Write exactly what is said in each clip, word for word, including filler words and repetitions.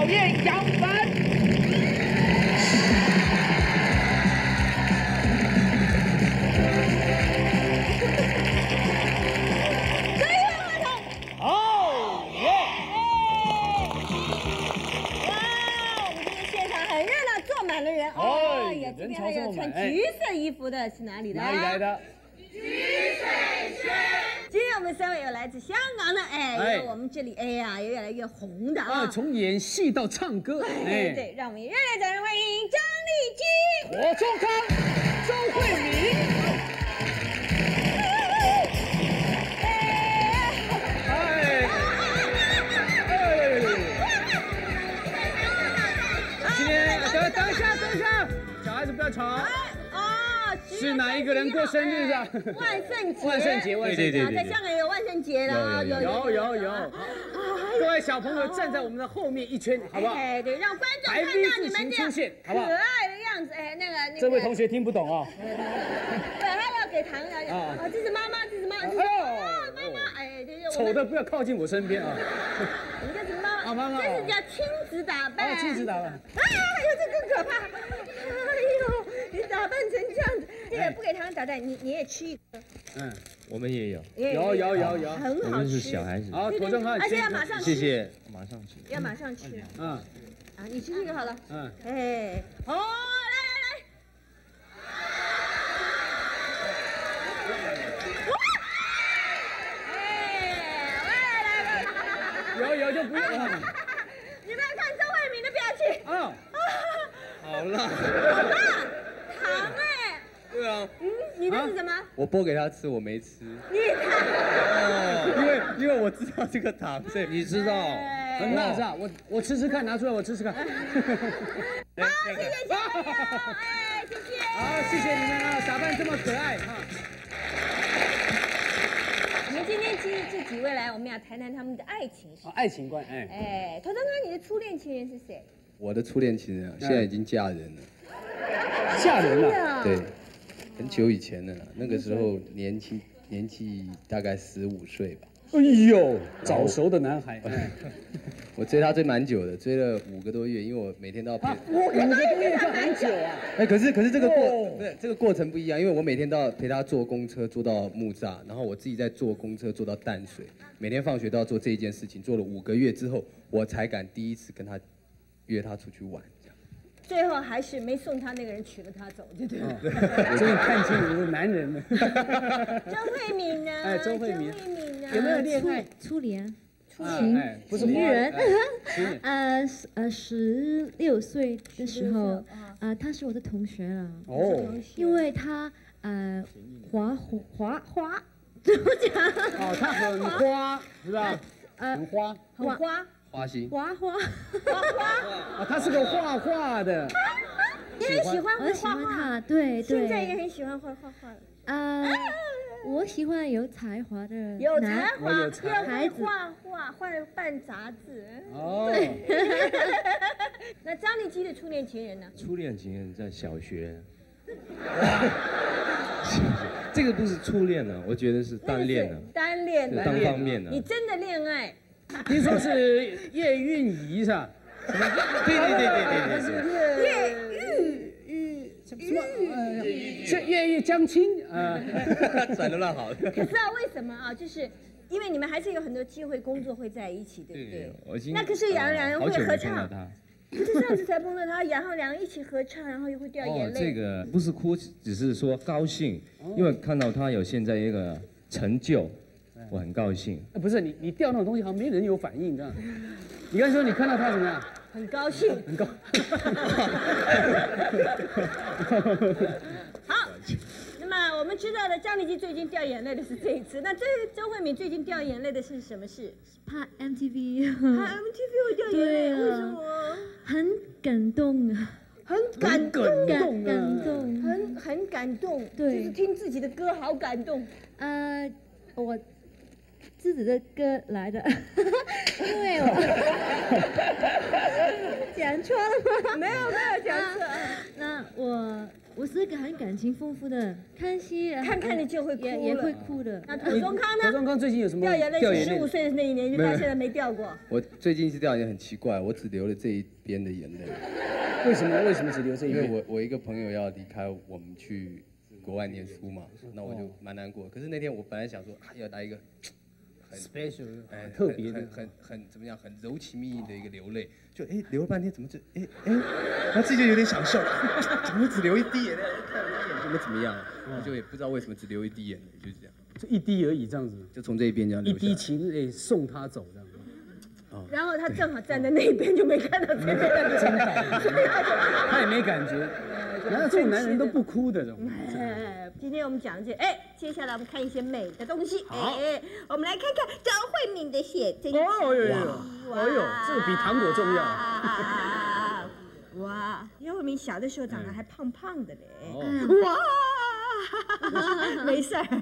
考验杨帆。 最后话筒。 哦耶！ 哇，我们这个现场很热闹，坐满了人。哦呀，这边还有穿橘色衣服的，是哪里的？ 哪里来的？ 橘水轩，今天我们三位有来自香港的，哎， 哎有我们这里，哎呀，有越来越红的啊， 啊，从演戏到唱歌， 哎，对，让我们热烈掌声欢迎张丽火中康、周慧敏。哎，哎，今天等等一下，等一下，小孩子不要吵。 是哪一个人过生日的？ 万圣节， 万圣节，万圣节， 对对对，在香港也有万圣节的啊， 有有有有。各位小朋友站在我们的后面一圈，好不好？ 哎，对，让观众看到你们这样可爱的样子。哎，那个那个。 这位同学听不懂哦。 对，他要给糖的啊。这是妈妈，这是妈妈。哦，妈妈，哎，对对。 丑的不要靠近我身边啊。 你这是妈妈。 啊，妈妈。 这是叫亲子打扮。 哦，亲子打扮。 啊，哎呦，这更可怕。哎呦，你打扮成这样子。 这个不给糖打蛋，你你也吃一个。 嗯，我们也有， 有有有有， 很好吃。 我们是小孩子。 好，火中康， 而且要马上吃。 谢谢，马上吃。 要马上吃。 嗯。 啊，你吃这个好了。 嗯。 哎，哦，来来来。哇！哎，来来来。 有有就不用了。 你们要看周慧敏的表情。 啊。好辣。 好辣。 糖哎， 对啊， 嗯，你的是什么？ 我剥给他吃，我没吃。 你看， 哦，因为因为我知道这个糖，所以你知道， 很辣是吧？我我吃吃看，拿出来我吃吃看。 好，谢谢小朋友，哎，谢谢。 好，谢谢你们啊，打扮这么可爱哈。 我们今天其实这几位来，我们要谈谈他们的爱情史。 爱情观，哎。 哎，头头哥，你的初恋情人是谁？ 我的初恋情人现在已经嫁人了。 吓人了， 对，很久以前了，那个时候年轻年纪大概十五岁吧。 哎呦，早熟的男孩。 我追他追蛮久的，追了五个多月，因为我每天都要陪。 五个多月就很久啊。 哎，可是可是这个过不是这个过程不一样，因为我每天都要陪他坐公车坐到木栅，然后我自己再坐公车坐到淡水，每天放学都要做这一件事情，做了五个月之后，我才敢第一次跟他约他出去玩。 最后还是没送他那个人娶了他走，对不对？ 终于看清你是男人了。 周慧敏呢？ 哎，周慧敏，有没有恋爱？ 初恋， 初恋， 不是情人。 呃呃，十六岁的时候，啊，他是我的同学了。 哦。 因为他呃滑滑滑，怎么讲？ 哦，他很花，是吧？很花， 很花。 花心， 画画， 画画啊，他是个画画的， 你很喜欢我喜欢他，对对， 现在也很喜欢画画画。 啊，我喜欢有才华的， 有才华， 有才华，会画画，会办杂志。 哦， 那张丽基的初恋情人呢？ 初恋情人在小学，这个不是初恋了，我觉得是单恋了， 单恋， 单方面的。 你真的恋爱？ 听说是叶蕴仪是吧？ 对对对对对对， 叶玉玉什么？是叶玉江青啊， 甩得乱好。 可是啊，为什么啊？就是因为你们还是有很多机会工作会在一起，对不对？那可是两两人会合唱，可是上次才碰到他，然后两人一起合唱，然后又会掉眼泪。 哦，这个不是哭，只是说高兴，因为看到他有现在一个成就。 我很高兴。 不是你，你掉那种东西好像没人有反应，这样。你刚才说你看到他怎么样？ 很高兴。 很高。 好，那么我们知道的张丽基最近掉眼泪的是这一次，那这周慧敏最近掉眼泪的是什么事？ 拍 M T V。 拍 M T V 会掉眼泪，为什么？ 很感动啊。 很感动， 感感动， 很很感动， 对， 就是听自己的歌好感动。 呃，我自己的歌来的，因为我讲错了吗？ 没有没有讲错。 那我我是一个很感情丰富的，看戏看看你就会哭了， 也会哭的。 那庹宗康呢？ 庹宗康最近有什么掉眼泪？十五岁的那一年就到现在没掉过。 我最近是掉眼泪很奇怪，我只流了这一边的眼泪。 为什么？为什么只流这一边？ 因为我我一个朋友要离开我们去国外念书嘛，那我就蛮难过。可是那天我本来想说要来一个。 很 special， 哎，特别的， 很很很怎么样，很柔情蜜意的一个流泪，就哎流了半天，怎么就哎哎，然后自己就有点想笑，怎么只流一滴眼泪？看我眼睛怎么样？我就也不知道为什么只流一滴眼泪，就是这样， 就一滴而已，这样子， 就从这一边这样。 一滴情泪送他走这样。 然后他正好站在那边，就没看到这边的真的，他也没感觉。难道这种男人都不哭的这种？ 哎，今天我们讲这，哎，接下来我们看一些美的东西。 好， 哎，我们来看看张惠妹的写真集。 哦呦呦，哎呦，这个比糖果重要。 哇，张惠妹小的时候长得还胖胖的嘞。哇！ 没事儿，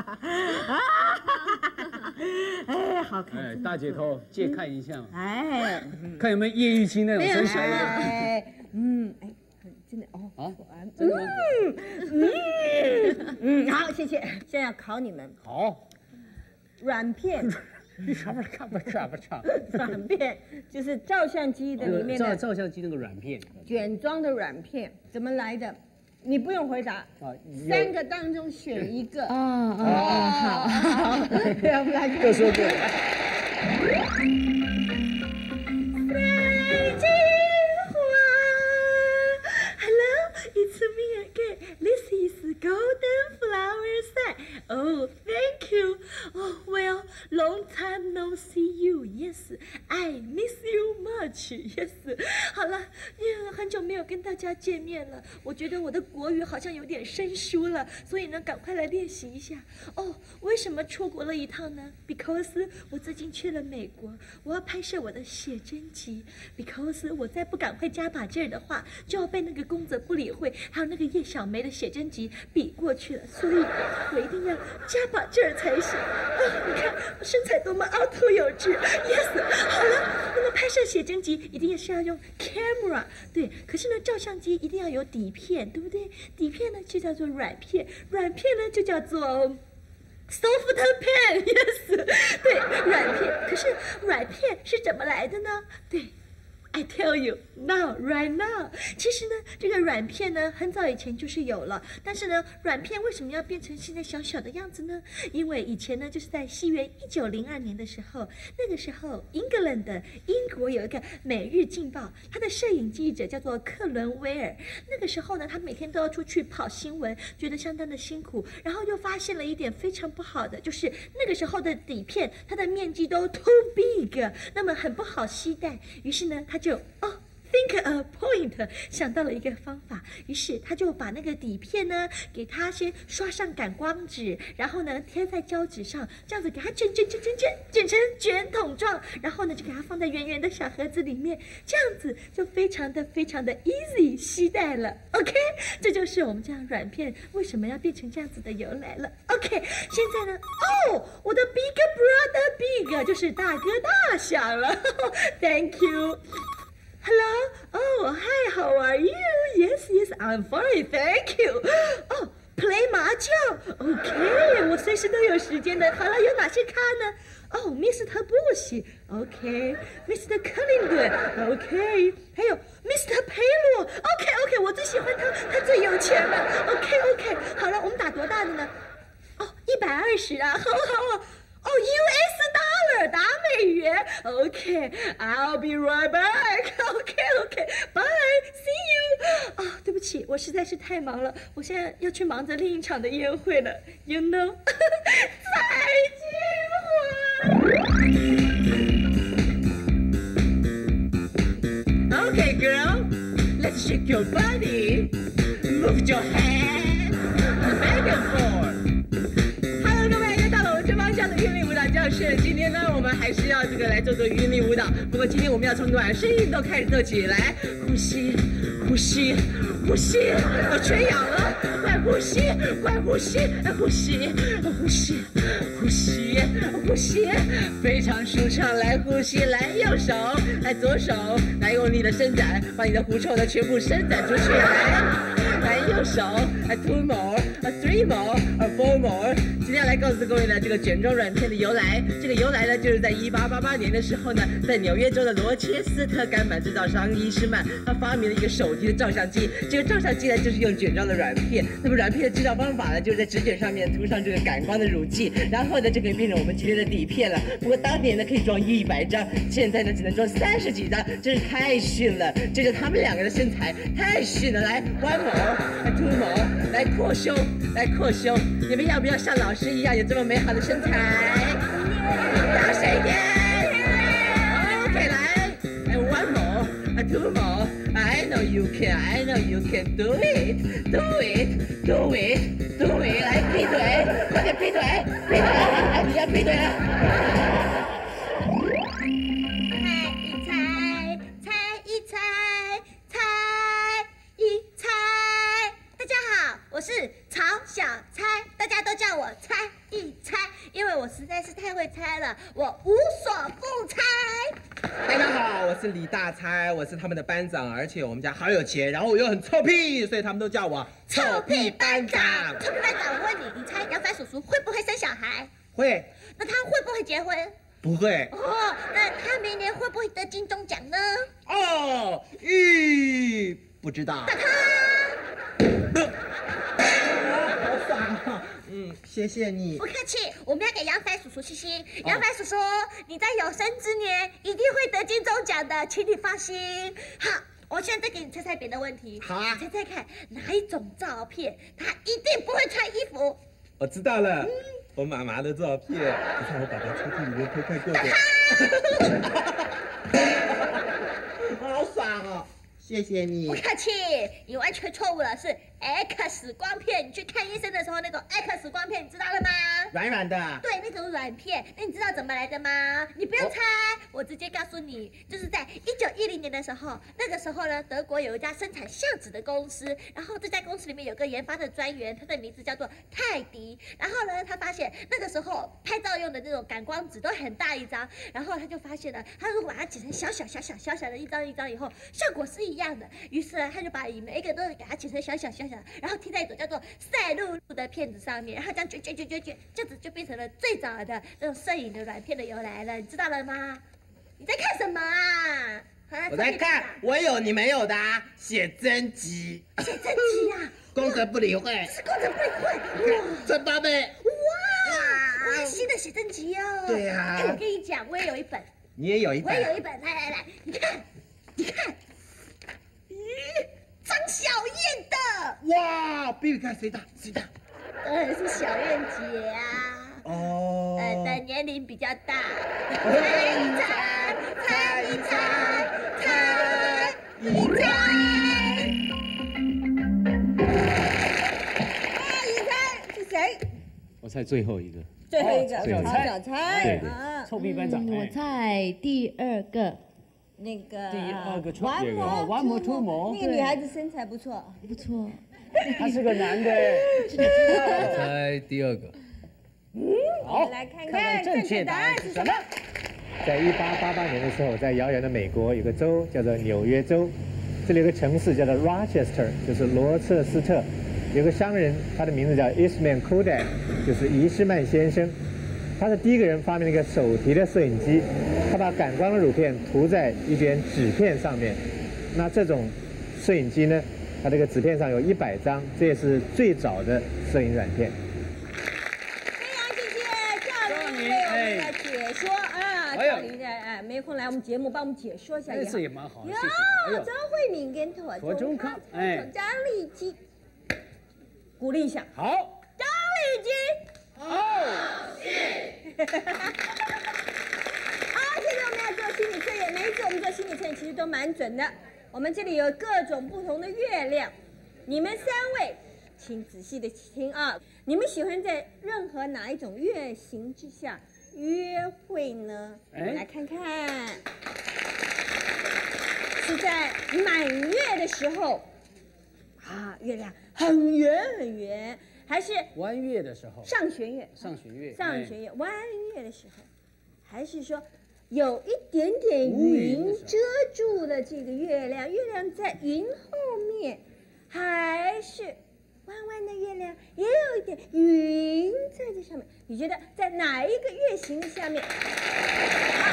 哎，好看！ 哎，大姐头借看一下， 哎， 看有没有叶玉卿那种身材的。 哎，嗯，哎，真的哦， 啊，真的吗？ 嗯嗯，好，谢谢。现在要考你们。 好。 软片。 啥不看不看不看。 软片就是照相机的里面的。 照照相机那个软片。 卷装的软片怎么来的？ 你不用回答，啊，三个当中选一个。哦哦哦，好，好， 我们来各说各的。 水晶花 ，Hello, it's me again. This is golden flower set. Oh, thank you. Oh, well, long time no see you. Yes, I miss you much. Yes. 好了，因为很久没有跟大家见面了，我觉得我的国语好像有点生疏了，所以呢，赶快来练习一下。哦，为什么出国了一趟呢 ？Because 我最近去了美国，我要拍摄我的写真集。Because 我再不赶快加把劲儿的话，就要被那个宫泽不理会还有那个叶小梅的写真集比过去了，所以我一定要加把劲儿才行。啊，你看我身材多么凹凸有致 ，Yes。好了，那么拍摄写真集一定是要用 camera， 对，可是呢，照相机一定要有底片，对不对？底片呢就叫做软片，软片呢就叫做 soft pen， yes， 对，软片。可是软片是怎么来的呢？对。 I tell you now, right now。其实呢，这个软片呢，很早以前就是有了。但是呢，软片为什么要变成现在小小的样子呢？因为以前呢，就是在西元一九零二年的时候，那个时候，England 的英国有一个《每日镜报》，他的摄影记者叫做克伦威尔。那个时候呢，他每天都要出去跑新闻，觉得相当的辛苦。然后又发现了一点非常不好的，就是那个时候的底片，它的面积都 too big， 那么很不好携带。于是呢，他 就哦 ，think a point， 想到了一个方法，于是他就把那个底片呢，给它先刷上感光纸，然后呢贴在胶纸上，这样子给它卷卷卷卷卷卷成卷筒状，然后呢就给它放在圆圆的小盒子里面，这样子就非常的非常的 easy 携带了。OK， 这就是我们这样软片为什么要变成这样子的由来了。OK， 现在呢，哦，我的 big brother big 就是大哥大响了，Thank you。 Hello, oh, hi, how are you? Yes, yes, I'm fine, thank you. Oh, play 麻将 ，OK， 我随时都有时间的。好了，有哪些咖呢？哦 ，Mister Bush, OK，Mister Collingwood, OK， 还有 Mister 佩洛 ，OK OK， 我最喜欢他，他最有钱了。OK OK， 好了，我们打多大的呢？哦，一百二十啊，好好啊。 哦 ，U S dollar 打美元 ，OK，I'll be right back，OK，OK，Bye，See you。啊，对不起，我实在是太忙了，我现在要去忙着另一场的宴会了 ，You know， 再见了。Okay, girl, let's shake your body, move your head, back and forth. 韵律舞蹈教室，今天呢，我们还是要这个来做做韵律舞蹈。不过今天我们要从暖身运动开始做起来，呼吸，呼吸，呼吸，我缺氧了，快呼吸，快呼吸，呼吸，呼吸，呼吸，呼吸，非常舒畅。来呼吸，来右手，来左手，来用力的伸展，把你的狐臭呢全部伸展出去，来。 来右手啊 two more 啊 three more 啊 four more。今天要来告诉各位呢，这个卷轴软片的由来。这个由来呢，就是在一八八八年的时候呢，在纽约州的罗切斯特干板制造商伊士曼，他发明了一个手提的照相机。这个照相机呢，就是用卷状的软片。那么软片的制造方法呢，就是在纸卷上面涂上这个感光的乳剂，然后呢，就可以变成我们今天的底片了。不过当年呢，可以装一百张，现在呢，只能装三十几张，真是太逊了。这是他们两个的身材，太逊了。来 ，one more， 来 two more， 来扩胸，来扩胸。你们要不要像老师一样有这么美好的身材？大声一点 ！OK， 来，来 one more， two more。I know you can, I know you can do it, do it, do it, do it。来劈腿，快点劈腿，劈腿！哎，你要劈腿了。 猜一猜，猜一猜，大家好，我是曹小猜，大家都叫我猜一猜，因为我实在是太会猜了，我无所不猜。 大家好，我是李大猜，我是他们的班长，而且我们家好有钱，然后我又很臭屁，所以他们都叫我臭屁班长。 臭屁班长，我问你，你猜杨帆叔叔会不会生小孩？ 会。 那他会不会结婚？ 不会。 哦，那他明年会不会得金钟奖呢？ 哦，咦，不知道。好爽啊！嗯，谢谢你。 不客气，我们要给杨帆叔叔信心。杨帆叔叔，你在有生之年一定会得金钟奖的，请你放心。好，我现在再给你猜猜别的问题。 好啊。 猜猜看，哪一种照片他一定不会穿衣服？ 我知道了，嗯、我妈妈的照片，你看我爸爸抽屉里面偷看过的。好爽哦！谢谢你。 不客气，你完全错误了，是 X 光片。你去看医生的时候，那种 X 光片，你知道了吗？ 软软的。 对，那种软片。那你知道怎么来的吗？你不用猜，我直接告诉你，就是在一九一零年的时候，那个时候呢，德国有一家生产相纸的公司，然后这家公司里面有个研发的专员，他的名字叫做泰迪。然后呢，他发现那个时候拍照用的那种感光纸都很大一张，然后他就发现了，他如果把它剪成小小小小小小的一张一张以后，效果是一样的。于是呢，他就把每一个都给它剪成小小小小的，然后贴在一种叫做赛璐璐的片子上面，然后这样卷卷卷卷卷，这样子就变成了最早的那种摄影的软片的由来了，你知道了吗？你在看什么啊？ 我在看，我有你没有的啊，写真集。 写真集啊？ 工程不理会。 这是工程不理会。哇， 真宝贝。 哇，哇，新的写真集哦。 对呀。 哎，我跟你讲，我也有一本。 你也有一本？ 我也有一本，来来来，你看，你看。咦，张小燕的！ 哇，比比看谁大谁大？ 当然是小燕姐啊。 哦。 呃，的年龄比较大。猜一猜，猜一猜，猜一猜。猜一猜是谁？ 我猜最后一个。 最后一个， 小猜小猜啊！臭屁班长， 我猜第二个。 那个第二个玩魔玩魔出魔， 那个女孩子身材不错， 不错。 他是个男的。 我猜第二个。 嗯，好，来看看正确答案是什么。 在一八八八年的时候，在遥远的美国有个州叫做纽约州，这里有个城市叫做 Rochester， 就是罗彻斯特，有个商人，他的名字叫 Eastman Kodak， 就是伊士曼先生。他是第一个人发明了一个手提的摄影机，他把感光的乳片涂在一卷纸片上面。那这种摄影机呢，它这个纸片上有一百张，这也是最早的摄影软片。 非常谢谢赵琳为我们的解说啊，赵琳的哎没空来我们节目帮我们解说一下也好。 这也蛮好的，谢谢。 有张慧敏跟妥妥中康， 哎，张丽基，鼓励一下。 好， 张丽基。 好， 好，现在我们要做心理测验，每一次我们做心理测验其实都蛮准的。我们这里有各种不同的月亮，你们三位请仔细的听啊，你们喜欢在任何哪一种月形之下约会呢？我们来看看，是在满月的时候啊，月亮很圆很圆。还是弯月的时候， 上弦月， 上弦月， 上弦月，弯月的时候，还是说有一点点云遮住了这个月亮，月亮在云后面， 还是弯弯的月亮，也有一点云在这上面？你觉得在哪一个月形的下面？啊，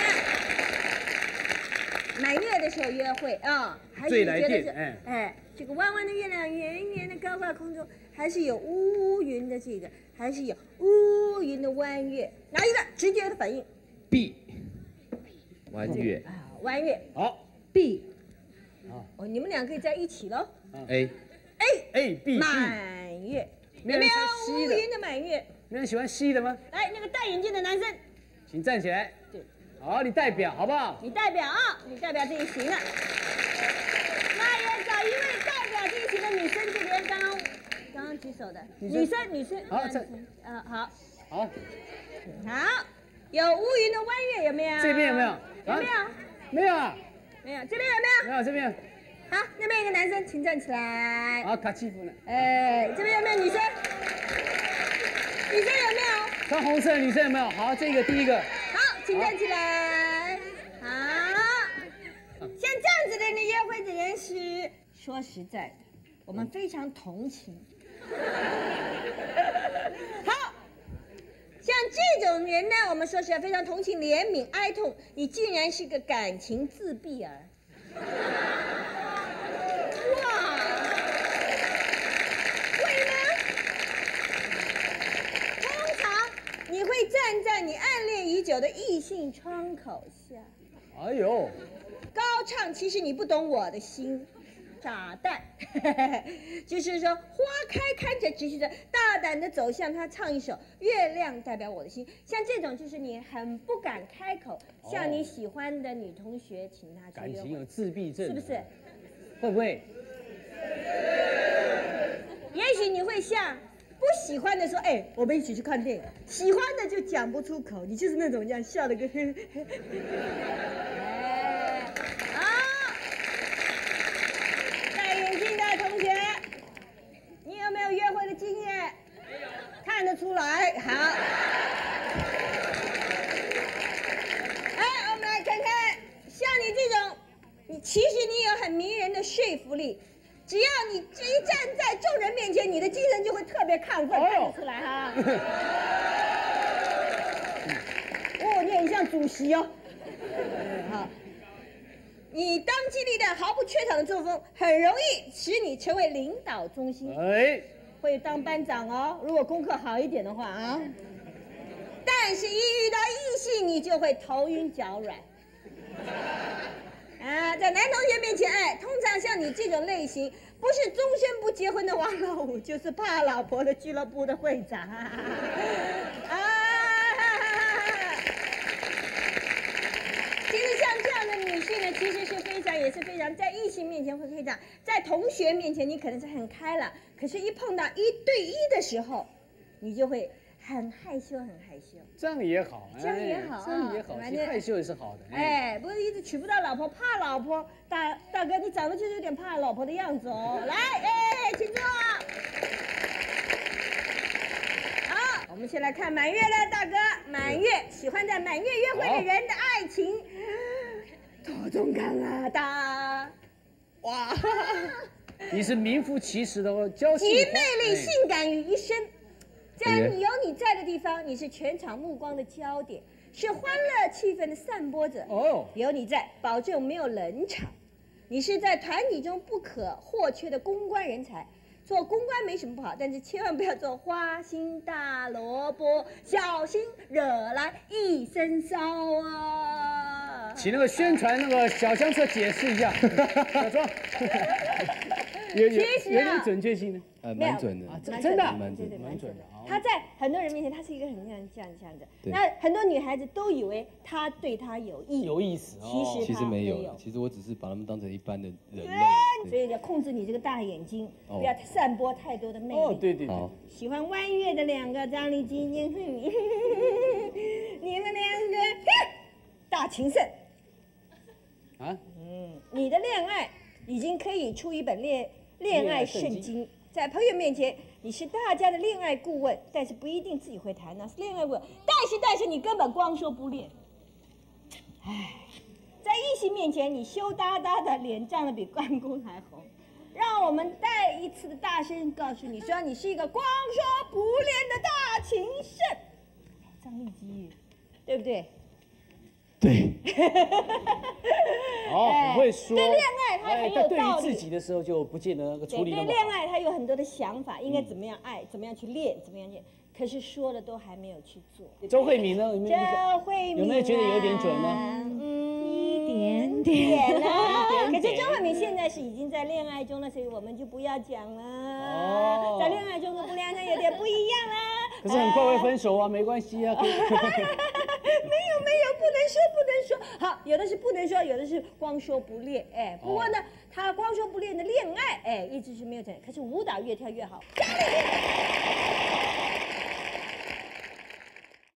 对，满月的时候约会啊，还是你觉得是哎哎，这个弯弯的月亮圆圆的高挂空中，还是有乌云的这个，还是有乌云的弯月？哪一个直觉的反应 ？B， 弯月啊，弯月。 好 ，B。哦，你们俩可以在一起喽。 A A A B 满月， 没有人有没有猜西的乌云的满月？ 没人喜欢西的吗？ 来，那个戴眼镜的男生， 请站起来。 对， 好，你代表好不好？ 你代表啊，你代表这一行啊。那也找一位代表这一行的女生，这边刚刚刚刚举手的女生，女生， 好，这啊好， 好， 好，有乌云的弯月有没有？ 这边有没有？ 有没有？ 没有啊， 没有，这边有没有？ 没有这边。 好，那边有个男生，请站起来。 好，卡欺负呢。 哎，这边有没有女生？女生有没有？ 穿红色的女生有没有？好，这个第一个。 好，请站起来。好，像这样子的人约会的人是，说实在的，我们非常同情。好，像这种人呢，我们说实在非常同情、怜悯、哀痛。你竟然是个感情自闭儿。哇，会吗？通常你会站在你暗恋已久的异性窗口下， 哎呦， 高唱其实你不懂我的心，傻蛋，就是说花开看着只是着，大胆的走向他，唱一首《月亮代表我的心》。像这种就是你很不敢开口，向你喜欢的女同学请她去约会， 感情有自闭症， 是不是？ 会不会？ 也许你会像不喜欢的说，哎，我们一起去看电影；喜欢的就讲不出口，你就是那种这样笑的跟。哎，好，戴眼镜的同学，你有没有约会的经验？没有，看得出来。好，哎，我们来看看，像你这种，你其实你有很迷人的说服力。只要你一站在众人面前，你的精神就会特别亢奋，看得出来哈。哦，你很像主席哦。好，你当机立断、毫不怯场的作风，很容易使你成为领导中心。哎，会当班长哦，如果功课好一点的话啊。但是，一遇到异性，你就会头晕脚软。啊，在男同学面前，哎，通常像你这种类型，不是终身不结婚的王老五，就是怕老婆的俱乐部的会长。啊，其实像这样的女性呢，其实是非常，也是非常，在异性面前会非常，在同学面前你可能是很开朗，可是一碰到一对一的时候，你就会很害羞，很害羞。 这样也好， 这样也好， 这样也好，其实害羞也是好的。 哎，不是一直娶不到老婆，怕老婆。大大哥，你长得就是有点怕老婆的样子哦。来，哎，请坐。好，我们先来看满月了，大哥。满月，喜欢在满月约会的人的爱情，多重感啊，大。哇， 你是名副其实的娇气， 集魅力、性感于一身。在你有你在的地方，你是全场目光的焦点，是欢乐气氛的散播者。哦，有你在，保证没有冷场。你是在团体中不可或缺的公关人才。做公关没什么不好，但是千万不要做花心大萝卜，小心惹来一身骚啊！ 请那个宣传那个小香车解释一下，小庄，有有有点准确性呢。 呃，蛮准的， 真的， 蛮准， 蛮准的。他在很多人面前，他是一个很这样这样这样的。那很多女孩子都以为他对她有意， 有意思。 其实其实没有，其实我只是把他们当成一般的人类。 所以要控制你这个大眼睛，不要散播太多的魅力。 哦，对对对。 喜欢弯月的两个张丽晶，你们两个大情圣。啊？嗯，你的恋爱已经可以出一本恋恋爱圣经。在朋友面前，你是大家的恋爱顾问，但是不一定自己会谈，那是恋爱顾问。但是，但是你根本光说不练。唉，在异性面前，你羞答答的，脸涨得比关公还红，让让我们再一次的大声告诉你说，你是一个光说不练的大情圣，张丽基，对不对？ 对。哦，很会说。 对恋爱，他很有道理。 对于自己的时候就不见得那个处理那么好。 对恋爱，他有很多的想法，应该怎么样爱，怎么样去练，怎么样练。可是说的都还没有去做。 周慧敏呢？有没有？ 周慧敏有没有觉得有一点准呢？ 嗯， 一点点啊。 可是周慧敏现在是已经在恋爱中了，所以我们就不要讲了。哦。在恋爱中跟不恋爱中有点不一样啦。 可是很快会分手啊，没关系啊。没有没有，不能说不能说。好，有的是不能说，有的是光说不练。哎，不过呢，他光说不练的恋爱，哎，一直是没有成。可是舞蹈越跳越好。加油！